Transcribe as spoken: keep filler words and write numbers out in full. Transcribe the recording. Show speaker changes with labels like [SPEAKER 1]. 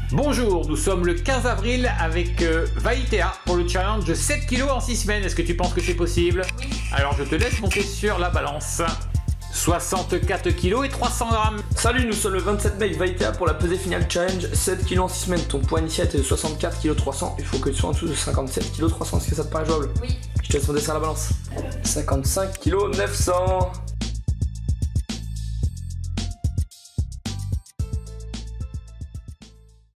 [SPEAKER 1] Bonjour, nous sommes le quinze avril avec euh, Vaïtea pour le challenge sept kilos en six semaines. Est-ce que tu penses que c'est possible?
[SPEAKER 2] Oui.
[SPEAKER 1] Alors je te laisse monter sur la balance. soixante-quatre kilos et trois cents grammes.
[SPEAKER 3] Salut, nous sommes le vingt-sept mai avec Vaïtea pour la pesée finale challenge sept kilos en six semaines. Ton poids initial était de soixante-quatre kilos trois cents. Il faut que tu sois en dessous de cinquante-sept kilos trois cents. Est-ce que ça te paraît jouable?
[SPEAKER 2] Oui.
[SPEAKER 3] Je te laisse monter sur la balance. cinquante-cinq kilos neuf cents.